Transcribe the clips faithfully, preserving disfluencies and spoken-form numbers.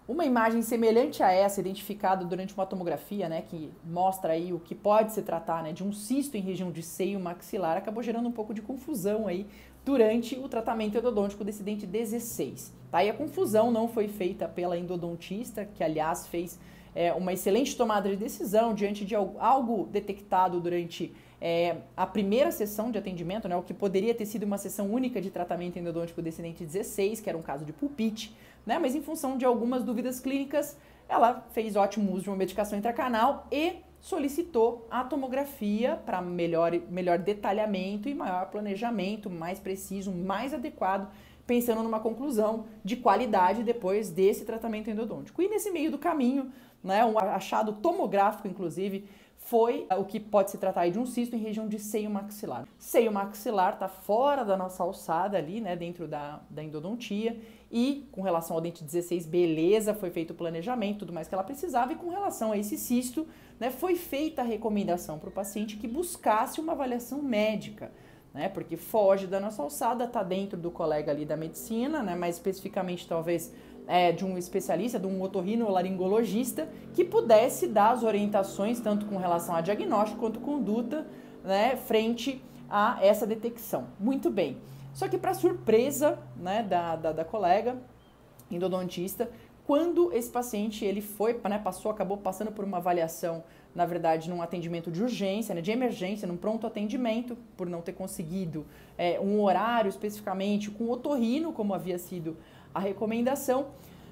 Uma imagem semelhante a essa, identificada durante uma tomografia, né, que mostra aí o que pode se tratar, né, de um cisto em região de seio maxilar, acabou gerando um pouco de confusão aí durante o tratamento endodôntico desse dente dezesseis. Tá? E a confusão não foi feita pela endodontista, que aliás fez é, uma excelente tomada de decisão diante de algo detectado durante é, a primeira sessão de atendimento, né, o que poderia ter sido uma sessão única de tratamento endodôntico desse dente dezesseis, que era um caso de pulpite, né, mas em função de algumas dúvidas clínicas, ela fez ótimo uso de uma medicação intracanal e solicitou a tomografia para melhor, melhor detalhamento e maior planejamento, mais preciso, mais adequado, pensando numa conclusão de qualidade depois desse tratamento endodôntico. E nesse meio do caminho, né, um achado tomográfico, inclusive, foi o que pode se tratar aí de um cisto em região de seio maxilar. Seio maxilar está fora da nossa alçada ali, né, dentro da, da endodontia, e com relação ao dente dezesseis, beleza, foi feito o planejamento, tudo mais que ela precisava, e com relação a esse cisto, né, foi feita a recomendação para o paciente que buscasse uma avaliação médica, né, porque foge da nossa alçada, está dentro do colega ali da medicina, né, mais especificamente talvez é, de um especialista, de um otorrinolaringologista, que pudesse dar as orientações, tanto com relação a diagnóstico quanto conduta, né, frente a essa detecção. Muito bem. Só que para surpresa, né, da, da, da colega endodontista, quando esse paciente ele foi, né, passou, acabou passando por uma avaliação, na verdade, num atendimento de urgência, né, de emergência, num pronto atendimento, por não ter conseguido é, um horário especificamente com otorrino, como havia sido a recomendação.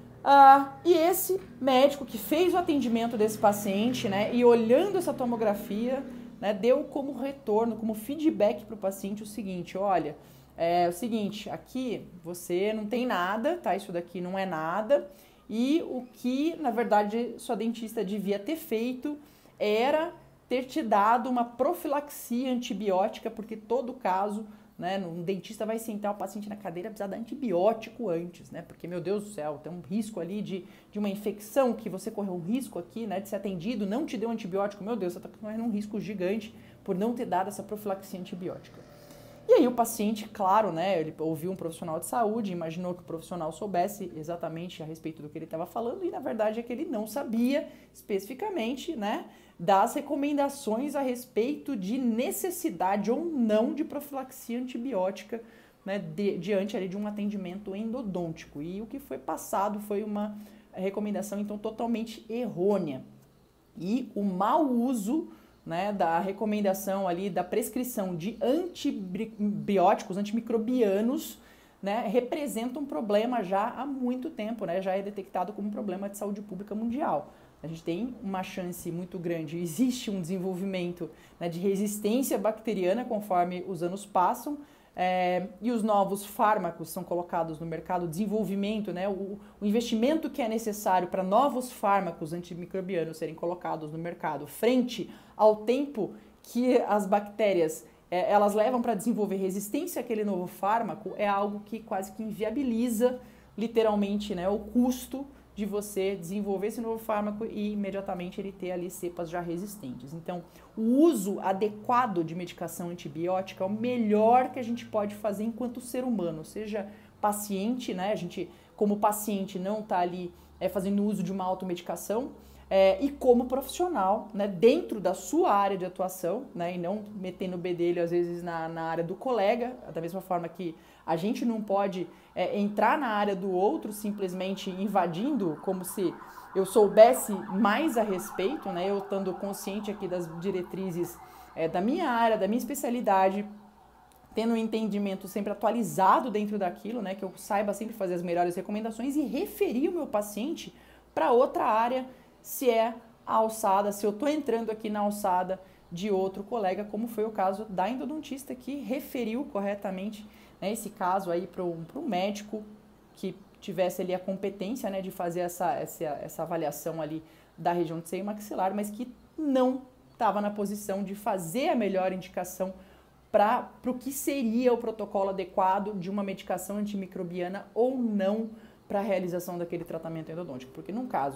Ah, e esse médico que fez o atendimento desse paciente, né, e olhando essa tomografia, né, deu como retorno, como feedback para o paciente o seguinte: olha, é o seguinte, aqui você não tem nada, tá? Isso daqui não é nada. E o que, na verdade, sua dentista devia ter feito era ter te dado uma profilaxia antibiótica, porque todo caso, né, um dentista vai sentar o paciente na cadeira, precisa dar antibiótico antes, né? Porque, meu Deus do céu, tem um risco ali de, de uma infecção que você correu um risco aqui, né, de ser atendido, não te deu antibiótico, meu Deus, você está correndo um risco gigante por não ter dado essa profilaxia antibiótica. E aí o paciente, claro, né, ele ouviu um profissional de saúde, imaginou que o profissional soubesse exatamente a respeito do que ele estava falando, e na verdade é que ele não sabia especificamente, né, das recomendações a respeito de necessidade ou não de profilaxia antibiótica, né, de, diante ali de um atendimento endodôntico. E o que foi passado foi uma recomendação, então, totalmente errônea. E o mau uso, né, da recomendação ali, da prescrição de antibióticos, antimicrobianos, né, representa um problema já há muito tempo, né, já é detectado como um problema de saúde pública mundial. A gente tem uma chance muito grande, existe um desenvolvimento, né, de resistência bacteriana conforme os anos passam, é, e os novos fármacos são colocados no mercado, o desenvolvimento, né, o, o investimento que é necessário para novos fármacos antimicrobianos serem colocados no mercado frente ao tempo que as bactérias é, elas levam para desenvolver resistência àquele novo fármaco, é algo que quase que inviabiliza literalmente, né, o custo de você desenvolver esse novo fármaco e imediatamente ele ter ali cepas já resistentes. Então, o uso adequado de medicação antibiótica é o melhor que a gente pode fazer enquanto ser humano, seja paciente, né? A gente, como paciente, não está ali é, fazendo uso de uma automedicação, é, e como profissional, né, dentro da sua área de atuação, né, e não metendo o bedelho, às vezes, na, na área do colega, da mesma forma que a gente não pode é, entrar na área do outro simplesmente invadindo, como se eu soubesse mais a respeito, né, eu estando consciente aqui das diretrizes é, da minha área, da minha especialidade, tendo um entendimento sempre atualizado dentro daquilo, né, que eu saiba sempre fazer as melhores recomendações e referir o meu paciente para outra área, se é a alçada, se eu estou entrando aqui na alçada de outro colega, como foi o caso da endodontista que referiu corretamente, né, esse caso aí para um médico que tivesse ali a competência, né, de fazer essa, essa, essa avaliação ali da região de seio maxilar, mas que não estava na posição de fazer a melhor indicação para o que seria o protocolo adequado de uma medicação antimicrobiana ou não para a realização daquele tratamento endodôntico. Porque num caso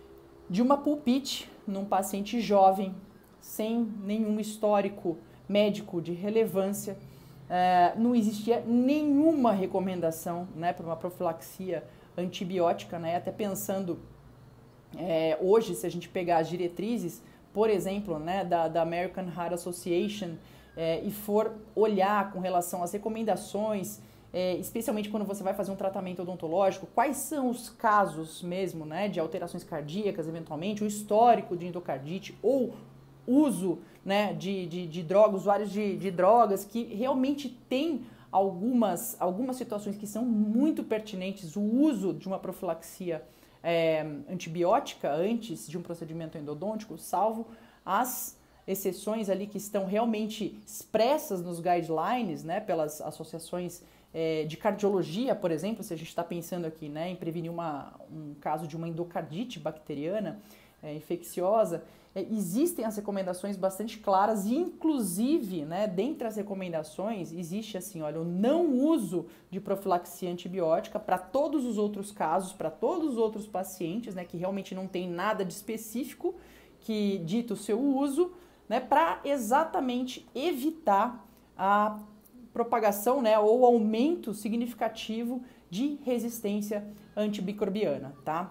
de uma pulpite, num paciente jovem, sem nenhum histórico médico de relevância, é, não existia nenhuma recomendação, né, para uma profilaxia antibiótica, né? Até pensando é, hoje, se a gente pegar as diretrizes, por exemplo, né, da, da American Heart Association, é, e for olhar com relação às recomendações, é, especialmente quando você vai fazer um tratamento odontológico, quais são os casos mesmo, né, de alterações cardíacas, eventualmente, o histórico de endocardite ou uso, né, de, de, de drogas, usuários de, de drogas que realmente tem algumas, algumas situações que são muito pertinentes, o uso de uma profilaxia é, antibiótica antes de um procedimento endodôntico, salvo as exceções ali que estão realmente expressas nos guidelines, né, pelas associações é, de cardiologia, por exemplo, se a gente está pensando aqui, né, em prevenir uma, um caso de uma endocardite bacteriana é, infecciosa, é, existem as recomendações bastante claras e, inclusive, né, dentre as recomendações, existe assim, olha, o não uso de profilaxia antibiótica para todos os outros casos, para todos os outros pacientes, né, que realmente não tem nada de específico que dita o seu uso, né, para exatamente evitar a propagação, né, ou aumento significativo de resistência antimicrobiana, tá?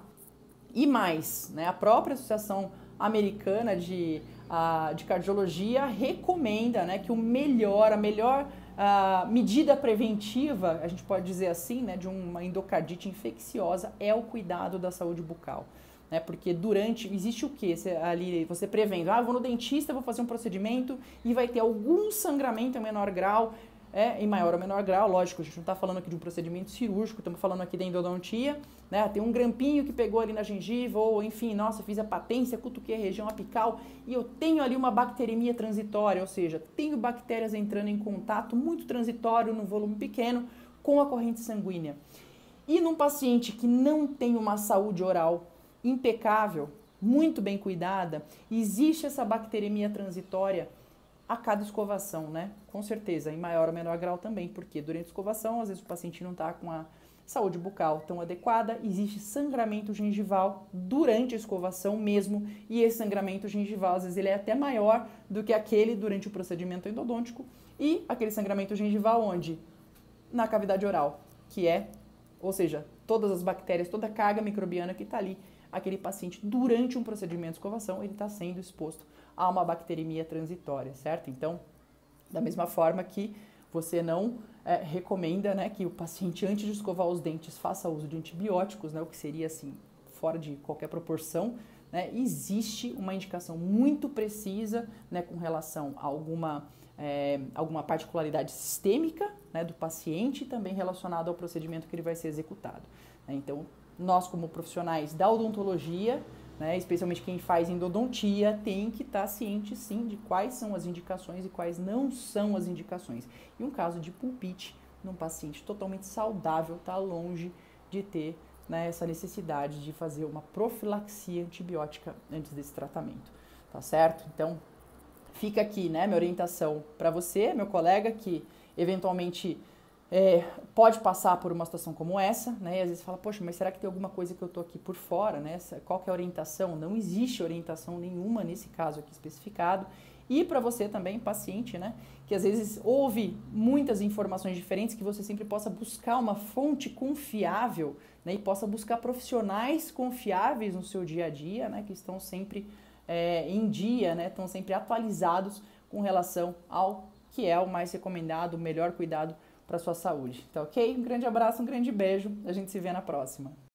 E mais, né, a própria Associação Americana de, uh, de Cardiologia recomenda, né, que o melhor, a melhor uh, medida preventiva, a gente pode dizer assim, né, de uma endocardite infecciosa é o cuidado da saúde bucal. Né, porque durante, existe o que ali, você prevendo, ah, vou no dentista, vou fazer um procedimento e vai ter algum sangramento em menor grau, é, em maior ou menor grau, lógico, a gente não está falando aqui de um procedimento cirúrgico, estamos falando aqui da endodontia, né, tem um grampinho que pegou ali na gengiva, ou enfim, nossa, fiz a patência, cutuquei a região apical e eu tenho ali uma bacteremia transitória, ou seja, tenho bactérias entrando em contato muito transitório no volume pequeno com a corrente sanguínea. E num paciente que não tem uma saúde oral impecável, muito bem cuidada, existe essa bacteremia transitória a cada escovação, né? Com certeza, em maior ou menor grau também, porque durante a escovação, às vezes o paciente não está com a saúde bucal tão adequada, existe sangramento gengival durante a escovação mesmo, e esse sangramento gengival, às vezes, ele é até maior do que aquele durante o procedimento endodôntico, e aquele sangramento gengival onde? Na cavidade oral, que é, ou seja, todas as bactérias, toda a carga microbiana que está ali, aquele paciente, durante um procedimento de escovação, ele está sendo exposto a uma bacteremia transitória, certo? Então, da mesma forma que você não é, recomenda, né, que o paciente, antes de escovar os dentes, faça uso de antibióticos, né, o que seria, assim, fora de qualquer proporção, né, existe uma indicação muito precisa, né, com relação a alguma, é, alguma particularidade sistêmica, né, do paciente, também relacionado ao procedimento que ele vai ser executado. Né? Então, nós, como profissionais da odontologia, né, especialmente quem faz endodontia, tem que estar ciente, sim, de quais são as indicações e quais não são as indicações. E um caso de pulpite num paciente totalmente saudável está longe de ter, né, essa necessidade de fazer uma profilaxia antibiótica antes desse tratamento, tá certo? Então, fica aqui, né, minha orientação para você, meu colega, que eventualmente É, pode passar por uma situação como essa, né? E às vezes fala, poxa, mas será que tem alguma coisa que eu tô aqui por fora, né? Qual que é a orientação? Não existe orientação nenhuma nesse caso aqui especificado. E para você também, paciente, né? Que às vezes ouve muitas informações diferentes, que você sempre possa buscar uma fonte confiável, né? E possa buscar profissionais confiáveis no seu dia a dia, né? Que estão sempre é, em dia, né? Estão sempre atualizados com relação ao que é o mais recomendado, o melhor cuidado para sua saúde, tá ok? Um grande abraço, um grande beijo, a gente se vê na próxima.